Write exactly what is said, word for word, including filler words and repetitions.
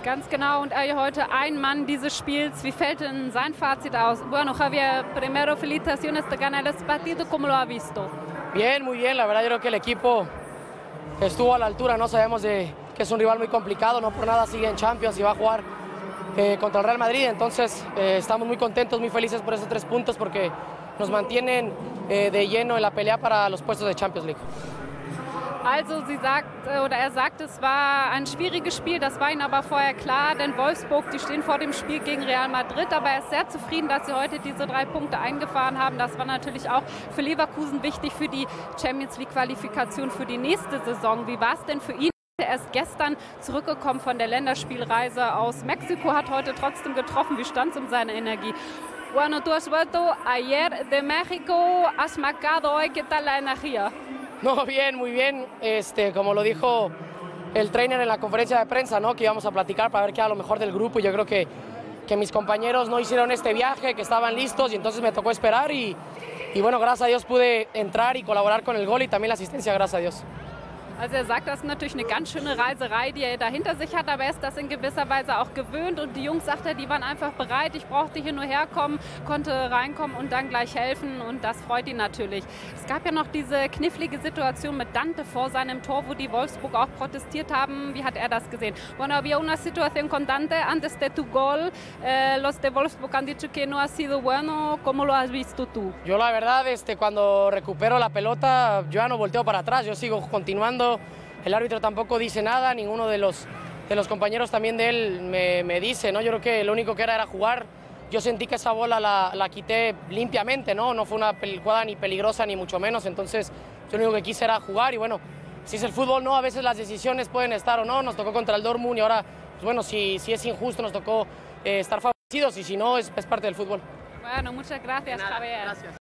Ganz genau, und er heute ein Mann dieses Spiels. Wie fällt denn sein Fazit aus? Bueno, Javier, primero felicitaciones de ganar el partido, ¿cómo lo ha visto? Bien, muy bien, la verdad yo creo que el equipo estuvo a la altura, no sabemos de, que es un rival muy complicado, no por nada sigue en Champions y va a jugar eh, contra el Real Madrid, entonces eh, estamos muy contentos, muy felices por esos tres puntos porque nos mantienen eh, de lleno en la pelea para los puestos de Champions League. Also sie sagt, oder er sagt, es war ein schwieriges Spiel, das war ihm aber vorher klar, denn Wolfsburg, die stehen vor dem Spiel gegen Real Madrid, aber er ist sehr zufrieden, dass sie heute diese drei Punkte eingefahren haben. Das war natürlich auch für Leverkusen wichtig für die Champions League Qualifikation für die nächste Saison. Wie war es denn für ihn? Er ist gestern zurückgekommen von der Länderspielreise aus Mexiko, hat heute trotzdem getroffen. Wie stand es um seine Energie? Bueno, tú has vuelto ayer de México, has marcado hoy, ¿qué tal la energía? No, bien, muy bien, este, como lo dijo el trainer en la conferencia de prensa, ¿no? Que íbamos a platicar para ver qué era lo mejor del grupo. Yo creo que, que mis compañeros no hicieron este viaje, que estaban listos y entonces me tocó esperar y, y bueno, gracias a Dios pude entrar y colaborar con el gol y también la asistencia, gracias a Dios. Also er sagt, das ist natürlich eine ganz schöne Reiserei, die er da hinter sich hat, aber er ist das in gewisser Weise auch gewöhnt und die Jungs, sagt er, die waren einfach bereit, ich brauchte hier nur herkommen, konnte reinkommen und dann gleich helfen und das freut ihn natürlich. Es gab ja noch diese knifflige Situation mit Dante vor seinem Tor, wo die Wolfsburg auch protestiert haben. Wie hat er das gesehen? Bueno, había una situación con Dante antes de tu gol, eh, los de Wolfsburg han dicho que no ha sido bueno, ¿cómo lo has visto tú? Yo la verdad, este, cuando recupero la pelota, yo ya no volteo para atrás, yo sigo continuando. El árbitro tampoco dice nada, ninguno de los, de los compañeros también de él me, me dice, ¿no? Yo creo que lo único que era era jugar. Yo sentí que esa bola la, la quité limpiamente, ¿no? No fue una jugada ni peligrosa ni mucho menos, entonces yo lo único que quise era jugar y bueno, si es el fútbol, ¿no? A veces las decisiones pueden estar o no, nos tocó contra el Dortmund y ahora, pues bueno, si, si es injusto nos tocó eh, estar favorecidos y si no, es, es parte del fútbol. Bueno, muchas gracias, Javier. Gracias.